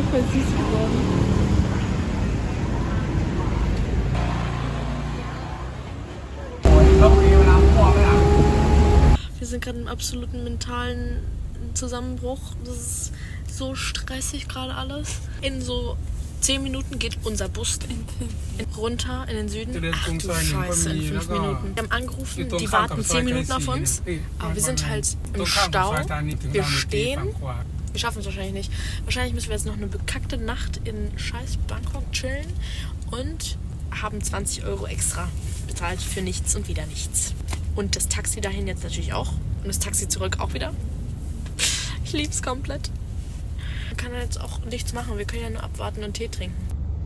Voll süß geworden. Wir sind gerade im absoluten mentalen Zusammenbruch. Das ist so stressig gerade alles. In so 10 Minuten geht unser Bus runter in den Süden. Ach du Scheiße, in 5 Minuten. Wir haben angerufen, die warten 10 Minuten auf uns. Aber wir sind halt im Stau. Wir stehen. Wir schaffen es wahrscheinlich nicht. Wahrscheinlich müssen wir jetzt noch eine bekackte Nacht in scheiß Bangkok chillen und haben 20 € extra bezahlt für nichts und wieder nichts. Und das Taxi dahin jetzt natürlich auch. Und das Taxi zurück auch wieder. Ich lieb's komplett. Man kann ja jetzt auch nichts machen. Wir können ja nur abwarten und Tee trinken.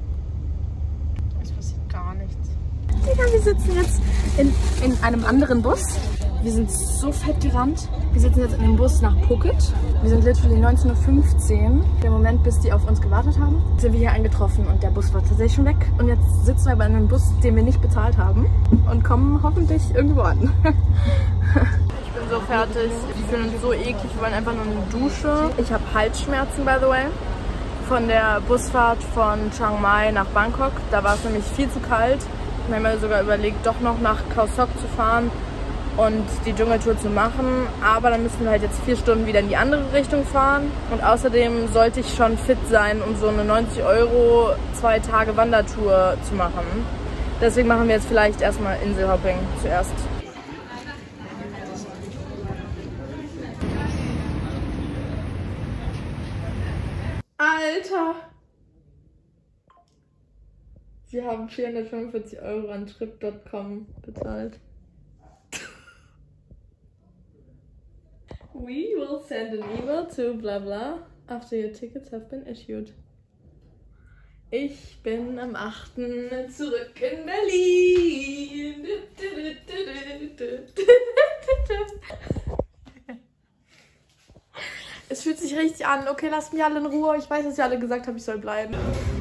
Es passiert gar nichts. Digga, wir sitzen jetzt in einem anderen Bus. Wir sind so fett gerannt. Wir sitzen jetzt in dem Bus nach Phuket. Wir sind literally 19:15 Uhr. Der Moment, bis die auf uns gewartet haben, sind wir hier eingetroffen und der Bus war tatsächlich schon weg. Und jetzt sitzen wir bei einem Bus, den wir nicht bezahlt haben und kommen hoffentlich irgendwo an. Ich bin so fertig. Ich fühle uns so eklig. Wir wollen einfach nur eine Dusche. Ich habe Halsschmerzen, by the way. Von der Busfahrt von Chiang Mai nach Bangkok. Da war es nämlich viel zu kalt. Wir haben ja sogar überlegt, doch noch nach Khao Sok zu fahren und die Dschungeltour zu machen, aber dann müssen wir halt jetzt 4 Stunden wieder in die andere Richtung fahren und außerdem sollte ich schon fit sein, um so eine 90 € 2 Tage Wandertour zu machen. Deswegen machen wir jetzt vielleicht erstmal Inselhopping zuerst. Alter! Wir haben 445 € an Trip.com bezahlt. We will send an email to bla bla after your tickets have been issued. Ich bin am 8. zurück in Berlin. Es fühlt sich richtig an. Okay, lasst mich alle in Ruhe. Ich weiß, dass ihr alle gesagt habt, ich soll bleiben.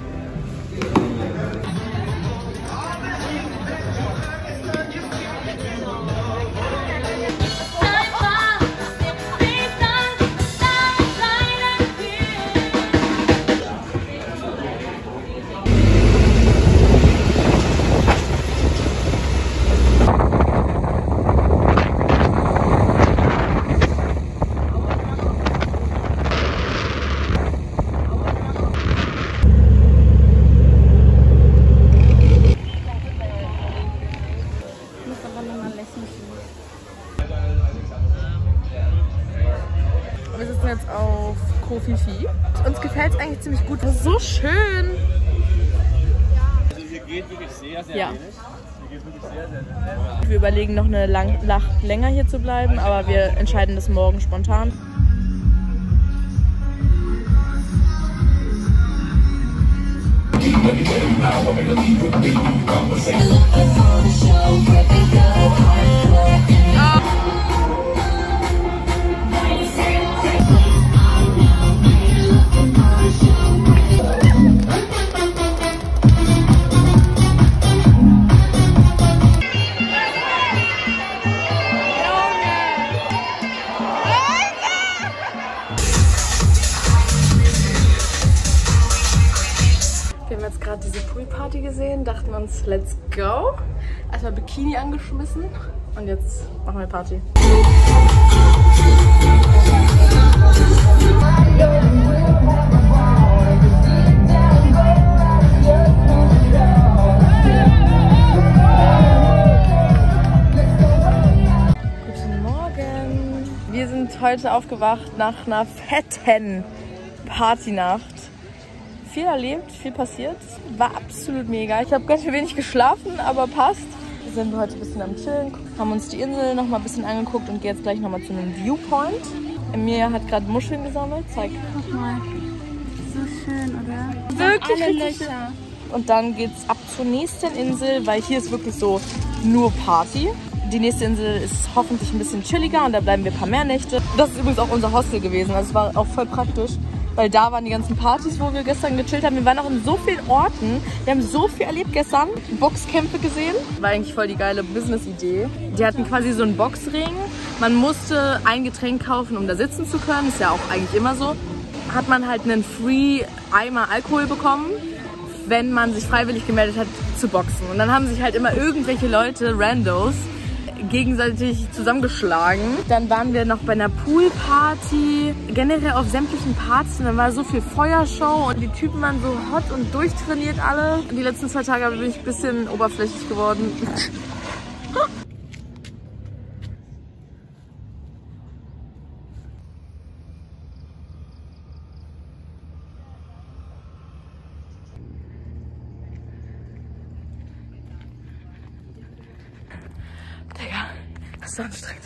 Wir sitzen jetzt auf Koh Phi Phi. Uns gefällt es eigentlich ziemlich gut. Das ist so schön. Also hier geht wirklich sehr, sehr wenig. Hier geht wirklich sehr, sehr, sehr. Wir überlegen noch eine Nacht länger hier zu bleiben, aber wir entscheiden das morgen spontan. Wir haben jetzt gerade diese Poolparty gesehen, dachten uns, let's go. Erstmal Bikini angeschmissen und jetzt machen wir Party. Guten Morgen. Wir sind heute aufgewacht nach einer fetten Partynacht. Viel erlebt, viel passiert. War absolut mega. Ich habe ganz schön wenig geschlafen, aber passt. Wir sind heute ein bisschen am Chillen, haben uns die Insel noch mal ein bisschen angeguckt und gehen jetzt gleich noch mal zu einem Viewpoint. Emilia hat gerade Muscheln gesammelt. Zeig. Guck mal. So schön, oder? Wirklich alle richtig schön. Löcher. Und dann geht's ab zur nächsten Insel, weil hier ist wirklich so nur Party. Die nächste Insel ist hoffentlich ein bisschen chilliger und da bleiben wir ein paar mehr Nächte. Das ist übrigens auch unser Hostel gewesen, also es war auch voll praktisch. Weil da waren die ganzen Partys, wo wir gestern gechillt haben. Wir waren auch in so vielen Orten. Wir haben so viel erlebt gestern. Boxkämpfe gesehen. War eigentlich voll die geile Business-Idee. Die hatten quasi so einen Boxring. Man musste ein Getränk kaufen, um da sitzen zu können. Ist ja auch eigentlich immer so. hat man halt einen Free-Eimer Alkohol bekommen, wenn man sich freiwillig gemeldet hat zu boxen. Und dann haben sich halt immer irgendwelche Leute, Randos, gegenseitig zusammengeschlagen. Dann waren wir noch bei einer Poolparty, generell auf sämtlichen Partys. Und dann war so viel Feuershow und die Typen waren so hot und durchtrainiert alle. Und die letzten 2 Tage bin ich ein bisschen oberflächlich geworden. Digga, das ist anstrengend.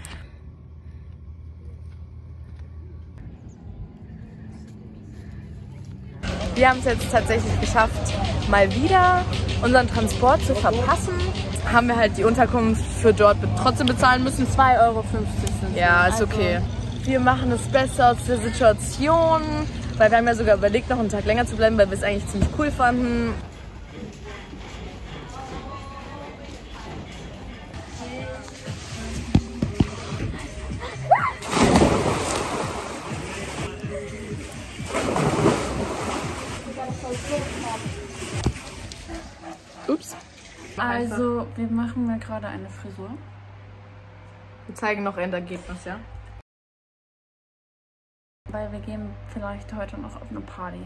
Wir haben es jetzt tatsächlich geschafft, mal wieder unseren Transport zu verpassen. Haben wir halt die Unterkunft für dort trotzdem bezahlen müssen. 2,50 Euro sind ja, ist okay. Wir machen das Beste aus der Situation, weil wir haben ja sogar überlegt, noch einen Tag länger zu bleiben, weil wir es eigentlich ziemlich cool fanden. Ups. Also, wir machen mal gerade eine Frisur. Wir zeigen noch ein Ergebnis, ja? Weil wir gehen vielleicht heute noch auf eine Party.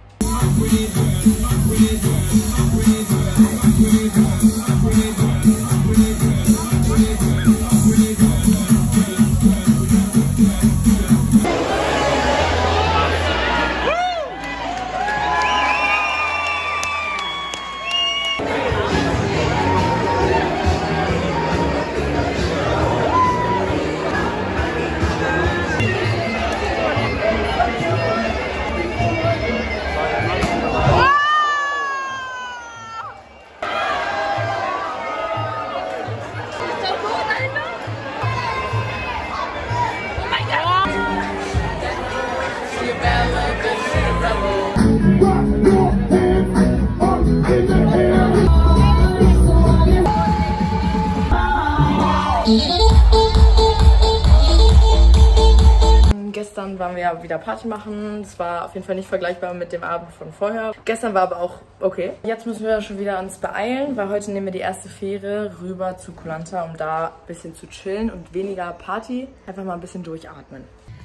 Gestern waren wir ja wieder Party machen. Das war auf jeden Fall nicht vergleichbar mit dem Abend von vorher. Gestern war aber auch okay. Jetzt müssen wir schon wieder uns beeilen, weil heute nehmen wir die erste Fähre rüber zu Koh Lanta, um da ein bisschen zu chillen und weniger Party. Einfach mal ein bisschen durchatmen.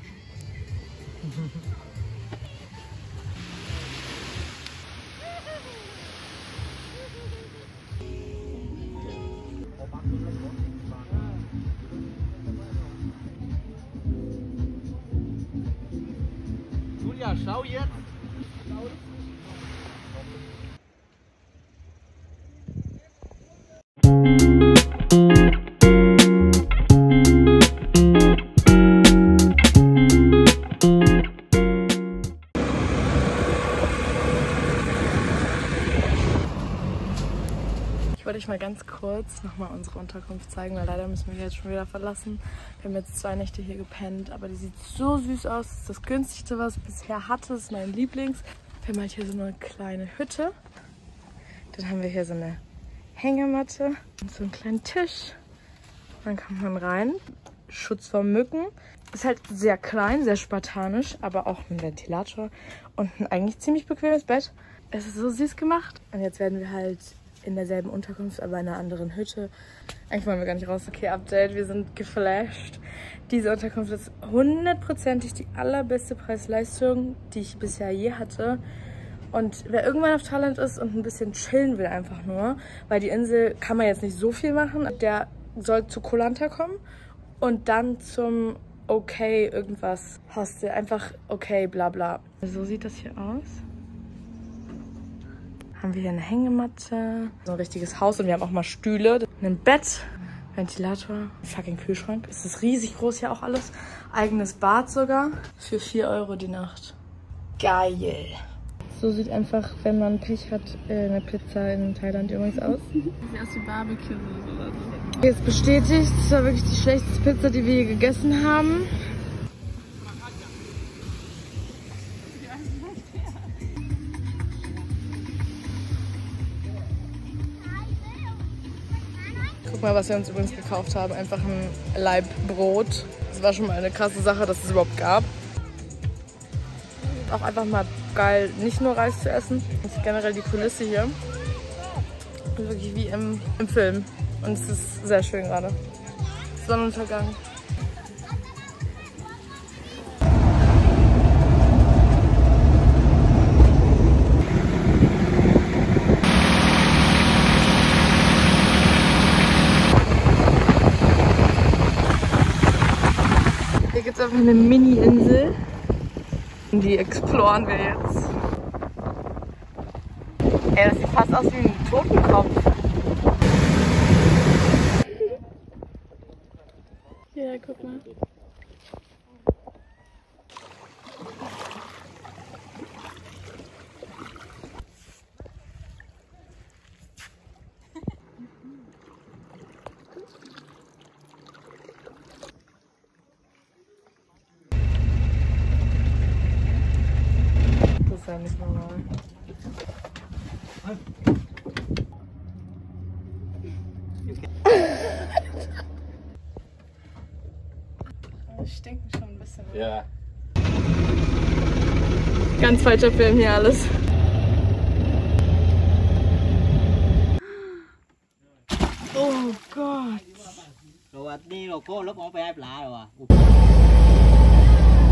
Julia, schau jetzt! Ich wollte euch mal ganz kurz nochmal unsere Unterkunft zeigen, weil leider müssen wir jetzt schon wieder verlassen. Wir haben jetzt 2 Nächte hier gepennt, aber die sieht so süß aus. Das ist das günstigste, was ich bisher hatte. Das ist mein Lieblings. Wir haben halt hier so eine kleine Hütte. Dann haben wir hier so eine Hängematte und so einen kleinen Tisch. Dann kommt man rein. Schutz vor Mücken. Ist halt sehr klein, sehr spartanisch, aber auch ein Ventilator und ein eigentlich ziemlich bequemes Bett. Es ist so süß gemacht. Und jetzt werden wir halt in derselben Unterkunft, aber in einer anderen Hütte. Eigentlich wollen wir gar nicht raus. Okay, Update, wir sind geflasht. Diese Unterkunft ist 100%ig die allerbeste Preis-Leistung, die ich bisher je hatte. Und wer irgendwann auf Thailand ist und ein bisschen chillen will einfach nur, weil die Insel kann man jetzt nicht so viel machen, der soll zu Koh Lanta kommen und dann zum Okay irgendwas Hostel. Einfach okay, bla bla. So sieht das hier aus. Haben wir hier eine Hängematte, so ein richtiges Haus und wir haben auch mal Stühle, ein Bett, Ventilator, ein fucking Kühlschrank. Es ist riesig groß hier auch alles. Eigenes Bad sogar für 4 Euro die Nacht. Geil. So sieht einfach, wenn man Pech hat, eine Pizza in Thailand übrigens aus. Sieht aus wie Barbecue oder so. Jetzt bestätigt, es war wirklich die schlechteste Pizza, die wir je gegessen haben. Guck mal, was wir uns übrigens gekauft haben. Einfach ein Laib Brot. Das war schon mal eine krasse Sache, dass es überhaupt gab. auch einfach mal geil, nicht nur Reis zu essen. Das ist generell die Kulisse hier. Wirklich wie im Film. Und es ist sehr schön gerade. Sonnenuntergang. Hier gibt es einfach eine Mini-Insel. Und die exploren wir jetzt. Ey, das sieht fast aus wie ein Totenkopf. Ja, guck mal. Das ist ja nicht normal. Die stinken schon ein bisschen. Ja. Ganz falscher Film hier alles. Oh Gott. Rồi đi rồi cô lớp con phải ai lạ rồi à.